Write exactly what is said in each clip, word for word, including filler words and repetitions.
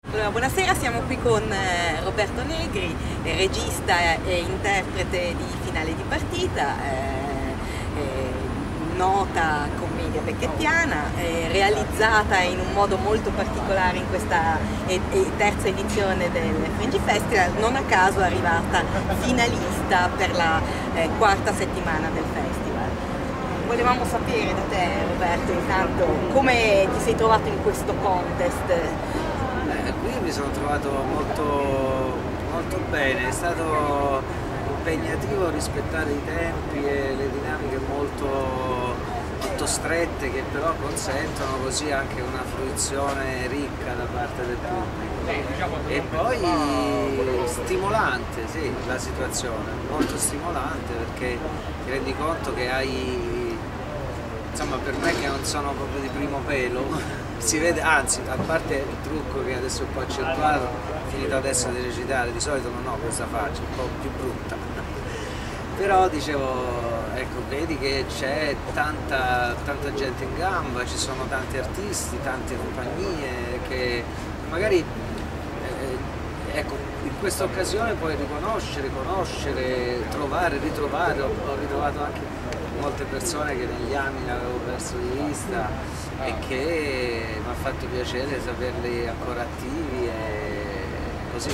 Allora, buonasera, siamo qui con eh, Roberto Negri, eh, regista e interprete di Finale di partita, eh, eh, nota commedia becchettiana, eh, realizzata in un modo molto particolare in questa eh, eh, terza edizione del Fringe Festival, non a caso è arrivata finalista per la eh, quarta settimana del festival. Volevamo sapere da te, Roberto, intanto come ti sei trovato in questo contest? Eh, qui mi sono trovato molto, molto bene, è stato impegnativo rispettare i tempi e le dinamiche molto, molto strette, che però consentono così anche una fruizione ricca da parte del pubblico. E poi stimolante, sì, la situazione, molto stimolante, perché ti rendi conto che hai, insomma, per me che non sono proprio di primo pelo, si vede, anzi, a parte il trucco che adesso è un po' accentuato, finito adesso di recitare, di solito non ho questa faccia, un po' più brutta, però dicevo, ecco, vedi che c'è tanta, tanta gente in gamba, ci sono tanti artisti, tante compagnie che magari, eh, ecco, in questa occasione puoi riconoscere, conoscere, trovare, ritrovare, ho, ho ritrovato anche molte persone che negli anni avevo perso di vista e che mi ha fatto piacere saperli ancora attivi e così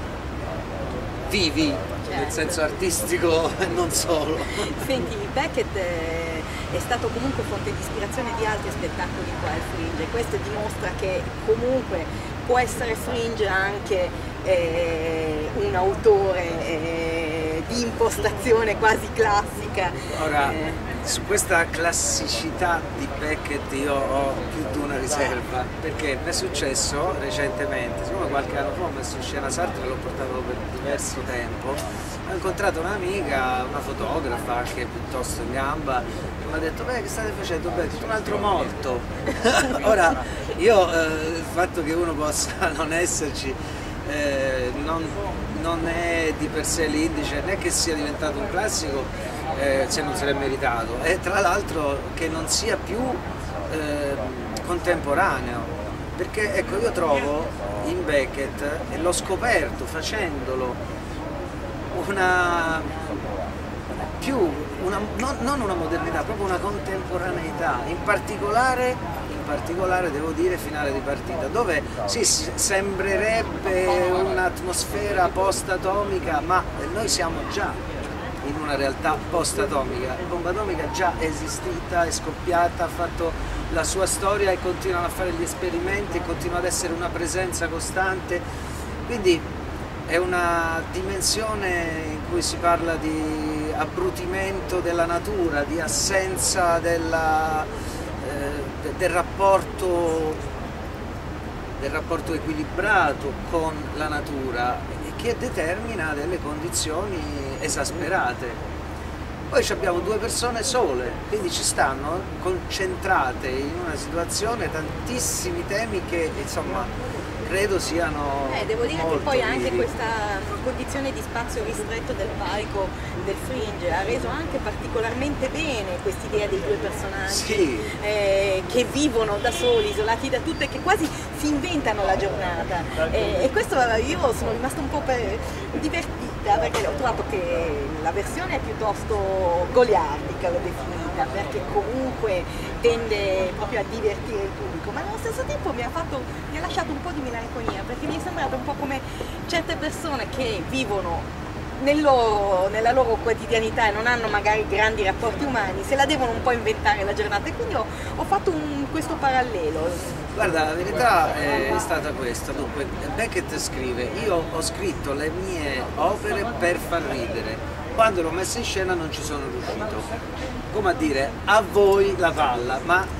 vivi, certo, nel senso artistico e non solo. Senti, Beckett è, è stato comunque fonte di ispirazione di altri spettacoli qua al Fringe, questo dimostra che comunque può essere Fringe anche eh, un autore eh, di impostazione quasi classica. Ora, eh, su questa classicità di Beckett io ho più di una riserva, perché mi è successo recentemente, siccome qualche anno fa ho messo in scena Sartre, l'ho portato per diverso tempo, ho incontrato un'amica, una fotografa anche piuttosto in gamba, che mi ha detto: beh, che state facendo? Beckett, un altro morto. Ora, io eh, il fatto che uno possa non esserci eh, non, non è di per sé l'indice, né che sia diventato un classico, Eh, se non se l'è meritato, e tra l'altro che non sia più eh, contemporaneo, perché ecco, io trovo in Beckett, e l'ho scoperto facendolo, una più una, non, non una modernità, proprio una contemporaneità, in particolare in particolare devo dire Finale di partita, dove sì, sembrerebbe un'atmosfera post-atomica, ma noi siamo già in una realtà post-atomica. La bomba atomica già è esistita, è scoppiata, ha fatto la sua storia e continuano a fare gli esperimenti e continua ad essere una presenza costante, quindi è una dimensione in cui si parla di abbrutimento della natura, di assenza della, eh, del rapporto del rapporto equilibrato con la natura, che determina delle condizioni esasperate. Poi abbiamo due persone sole, quindi ci stanno concentrate in una situazione tantissimi temi che, insomma, credo siano eh, devo dire molto che poi anche vivi. questa condizione di spazio ristretto del palco del Fringe ha reso anche particolarmente bene quest'idea dei due personaggi, sì, eh, che vivono da soli, isolati da tutto e che quasi si inventano la giornata, eh, e questo io sono rimasta un po' per... divertita, perché ho trovato che la versione è piuttosto goliardica, l'ho definita, perché comunque tende proprio a divertire il pubblico, ma allo stesso tempo mi ha, fatto, mi ha lasciato un po' di melanconia, perché mi è sembrato un po' come certe persone che vivono nel loro, nella loro quotidianità e non hanno magari grandi rapporti umani, se la devono un po' inventare la giornata, e quindi ho, ho fatto un, questo parallelo. Guarda, la verità è stata questa. Dunque, Beckett scrive: io ho scritto le mie opere per far ridere, quando l'ho messa in scena non ci sono riuscito, come a dire, a voi la palla. Ma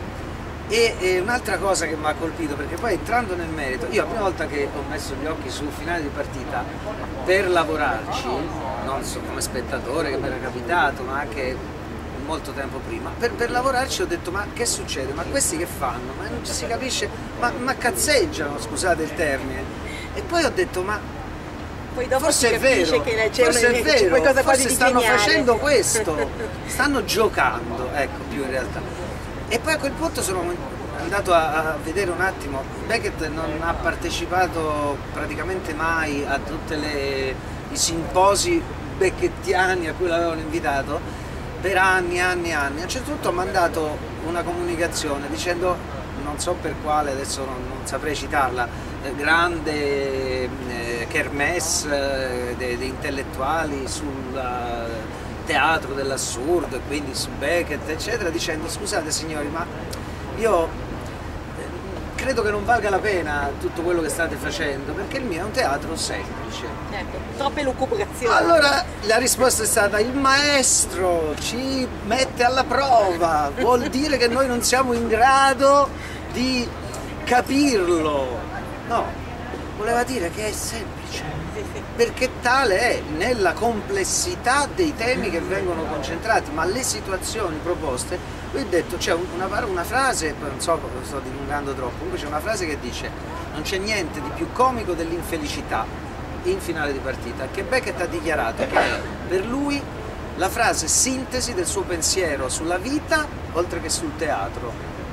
e, e un'altra cosa che mi ha colpito, perché poi entrando nel merito, io la prima volta che ho messo gli occhi sul Finale di partita per lavorarci, non so come spettatore che mi era capitato, ma anche molto tempo prima, per, per lavorarci ho detto: ma che succede? Ma questi che fanno? Ma non ci si capisce, ma, ma cazzeggiano, scusate il termine. E poi ho detto: ma Poi dopo forse si è vero, che c'è forse è vero, qualcosa forse di stanno geniale. facendo questo, stanno giocando, ecco, più in realtà. E poi a quel punto sono andato a, a vedere un attimo, Beckett non ha partecipato praticamente mai a tutti i simposi beckettiani a cui l'avevano invitato per anni, anni, anni. A un certo punto ha mandato una comunicazione dicendo, non so per quale, adesso non, non saprei citarla, eh, grande eh, kermesse eh, di intellettuali sul uh, teatro dell'assurdo e quindi su Beckett, eccetera, dicendo scusate signori, ma io credo che non valga la pena tutto quello che state facendo, perché il mio è un teatro semplice. Ecco, troppe lucubrazioni. Allora la risposta è stata: il maestro ci mette alla prova, vuol dire che noi non siamo in grado di capirlo. No, voleva dire che è semplice, perché tale è nella complessità dei temi che vengono concentrati, ma le situazioni proposte. Lui ha detto, c'è una, una frase, non so, sto dilungando troppo, comunque c'è una frase che dice non c'è niente di più comico dell'infelicità in finale di partita, che Beckett ha dichiarato che è per lui la frase sintesi del suo pensiero sulla vita oltre che sul teatro.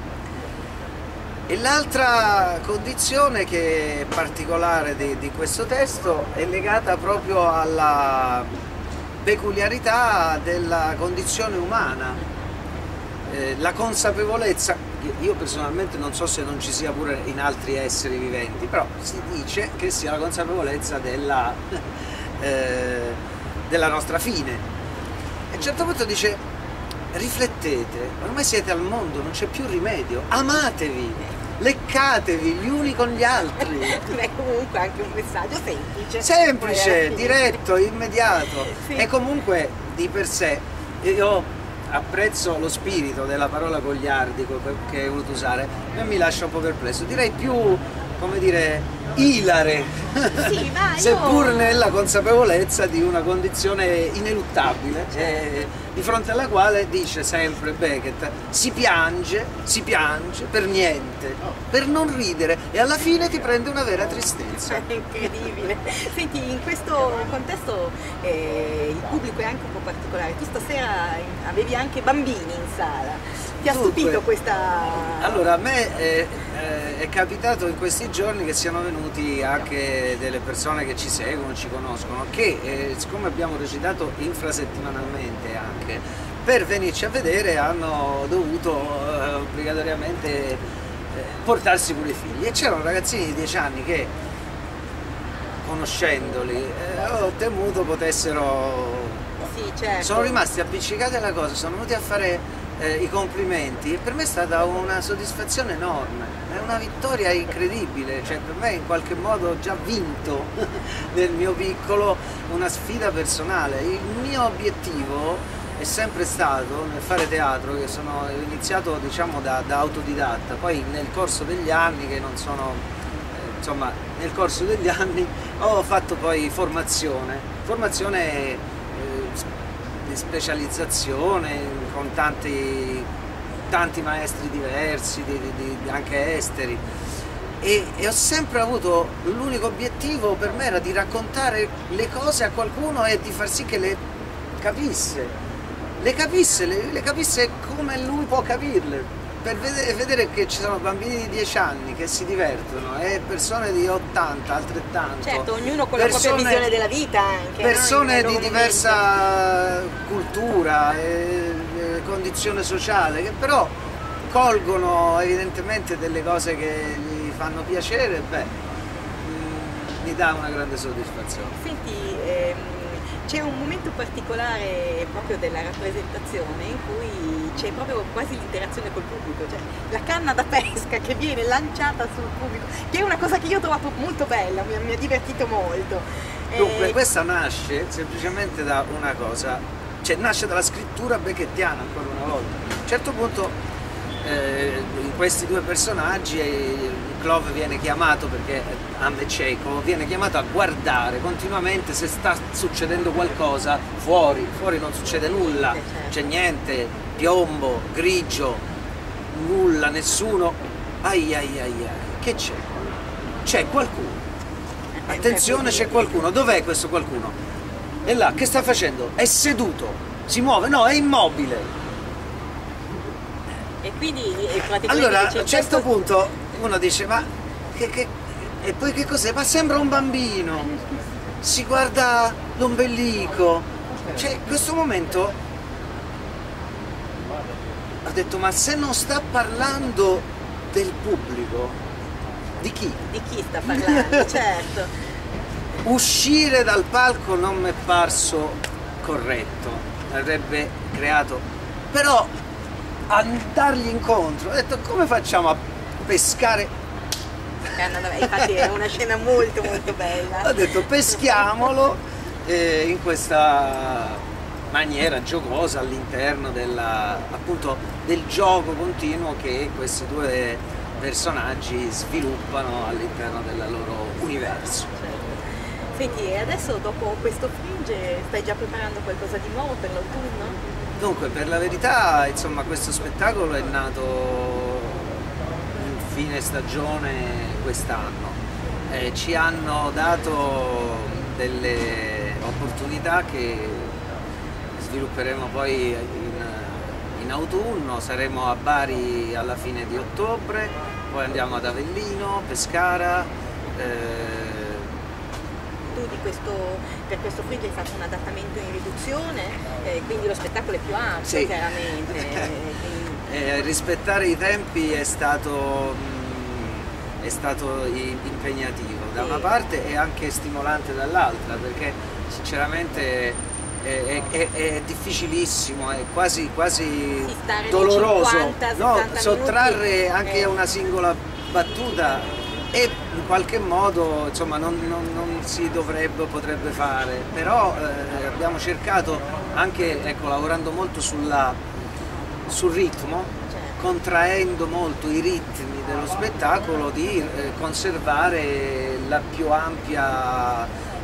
E l'altra condizione che è particolare di, di questo testo è legata proprio alla peculiarità della condizione umana. Eh, la consapevolezza, io personalmente non so se non ci sia pure in altri esseri viventi, però si dice che sia la consapevolezza della, eh, della nostra fine. E a un certo punto dice, riflettete, ormai siete al mondo, non c'è più rimedio, amatevi, leccatevi gli uni con gli altri. È comunque anche un messaggio semplice. Semplice, diretto, immediato. Sì. E comunque di per sé, io apprezzo lo spirito della parola gogliardico che hai voluto usare, ma mi lascia un po' perplesso, direi più, come dire, ilare, sì, ma io... seppur nella consapevolezza di una condizione ineluttabile, eh, di fronte alla quale dice sempre Beckett, si piange, si piange per niente, per non ridere, e alla fine ti prende una vera tristezza. È incredibile. Senti, in questo contesto eh, il pubblico è anche un po' particolare, tu stasera avevi anche bambini in sala. Ti ha Dunque, stupito questa... Allora, a me è, è capitato in questi giorni che siano venuti anche delle persone che ci seguono, ci conoscono, che eh, siccome abbiamo recitato infrasettimanalmente anche, per venirci a vedere hanno dovuto eh, obbligatoriamente eh, portarsi pure i figli. E c'erano ragazzini di dieci anni che, conoscendoli, eh, ho temuto potessero... Sì, certo. Sono rimasti appiccicati alla cosa, sono venuti a fare... Eh, i complimenti, e per me è stata una soddisfazione enorme, è una vittoria incredibile, cioè per me in qualche modo ho già vinto nel mio piccolo una sfida personale. Il mio obiettivo è sempre stato nel fare teatro, che sono ho iniziato diciamo da, da autodidatta, poi nel corso degli anni che non sono eh, insomma nel corso degli anni ho fatto poi formazione, formazione eh, di specializzazione con tanti, tanti maestri diversi, di, di, di, anche esteri, e, e ho sempre avuto l'unico obiettivo per me era di raccontare le cose a qualcuno e di far sì che le capisse, le capisse, le, le capisse come lui può capirle, per vedere, vedere che ci sono bambini di dieci anni che si divertono e persone di ottanta altrettanto. Certo, ognuno con persone, la propria visione della vita anche. Persone no? di diversa cultura e, e condizione sociale, che però colgono evidentemente delle cose che gli fanno piacere, beh, mh, mi dà una grande soddisfazione. Senti, ehm, c'è un momento particolare proprio della rappresentazione in cui c'è proprio quasi l'interazione col pubblico, cioè la canna da pesca che viene lanciata sul pubblico, che è una cosa che io ho trovato molto bella, mi, mi ha divertito molto. Dunque, eh... questa nasce semplicemente da una cosa, cioè nasce dalla scrittura beckettiana ancora una volta. A un certo punto eh, in questi due personaggi eh, Clove viene chiamato, perché Anne Chekhov viene chiamato a guardare continuamente se sta succedendo qualcosa fuori, fuori non succede nulla, c'è niente, piombo, grigio, nulla, nessuno, ai ai ai ai, che c'è? C'è qualcuno, attenzione, c'è qualcuno, dov'è questo qualcuno? È là, che sta facendo? È seduto, si muove, no, è immobile. E quindi e praticamente allora dice, a un certo questo... punto uno dice ma che, che... e poi che cos'è? Ma sembra un bambino, si guarda l'ombelico, cioè in questo momento ho detto ma se non sta parlando del pubblico, di chi? Di chi sta parlando, certo. Uscire dal palco non mi è parso corretto, avrebbe creato, però andargli incontro, ho detto come facciamo a pescare? Infatti è una scena molto molto bella. Ho detto peschiamolo eh, in questa maniera giocosa all'interno della, appunto, del gioco continuo che questi due personaggi sviluppano all'interno del loro universo. Senti, e adesso dopo questo Fringe stai già preparando qualcosa di nuovo per l'autunno? Dunque, per la verità, insomma, questo spettacolo è nato in fine stagione quest'anno. Eh, ci hanno dato delle opportunità che svilupperemo poi in, in autunno, saremo a Bari alla fine di ottobre, poi andiamo ad Avellino, Pescara. Eh, Tu di questo, per questo Fringe hai fatto un adattamento in riduzione, eh, quindi lo spettacolo è più ampio, sì. chiaramente. Quindi... eh, rispettare i tempi è stato, mh, è stato impegnativo da una parte e anche stimolante dall'altra, perché sinceramente è, è, è difficilissimo, è quasi, quasi doloroso cinquanta, no, sottrarre minuti. anche eh. una singola battuta. E in qualche modo insomma non, non, non si dovrebbe o potrebbe fare, però eh, abbiamo cercato anche, ecco, lavorando molto sulla, sul ritmo, Certo. contraendo molto i ritmi dello spettacolo, di eh, conservare la più ampia,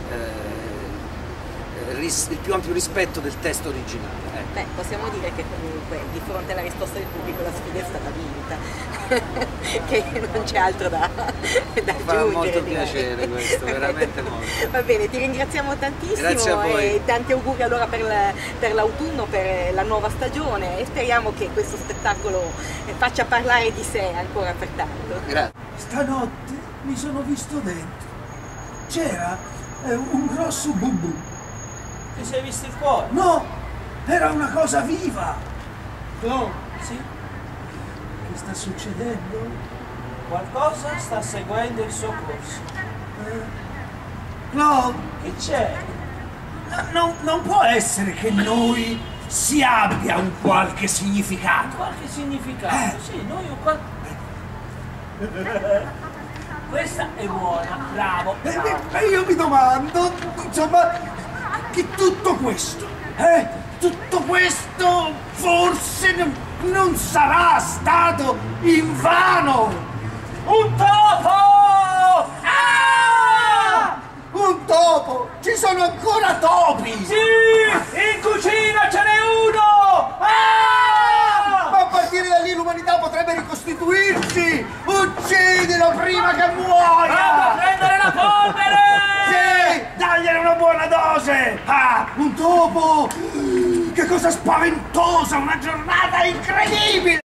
eh, ris, il più ampio rispetto del testo originale. Ecco. Beh, possiamo dire che comunque di fronte alla risposta del pubblico la sfida è stata vinta, che non c'è altro da, da aggiungere. Fa molto direi. piacere questo, veramente molto. Va bene, ti ringraziamo tantissimo. Grazie a voi. E tanti auguri allora per l'autunno, per la nuova stagione, e speriamo che questo spettacolo faccia parlare di sé ancora per tanto. Grazie. Stanotte mi sono visto dentro. C'era eh, un grosso bubù. Ti sei visto il cuore? No! Era una cosa viva! No? Sì? Che sta succedendo? Qualcosa sta seguendo il suo corso. Eh, Claude, Che c'è? no, non, non può essere che noi si abbia un qualche significato. Qualche significato? Eh. Sì, noi un qual... Questa è buona, bravo, E bravo. io mi domando, insomma, che tutto questo, eh? Tutto questo forse non, non sarà stato invano! Un topo! Ah! Un topo! Ci sono ancora topi! Sì! In cucina ce n'è uno! Ah! Ma a partire da lì l'umanità potrebbe ricostituirsi! Uccidilo prima che muoia! Vado a prendere la polvere! Sì! Dagliene una buona dose! Ah! Un topo! Che cosa spaventosa! Una giornata incredibile!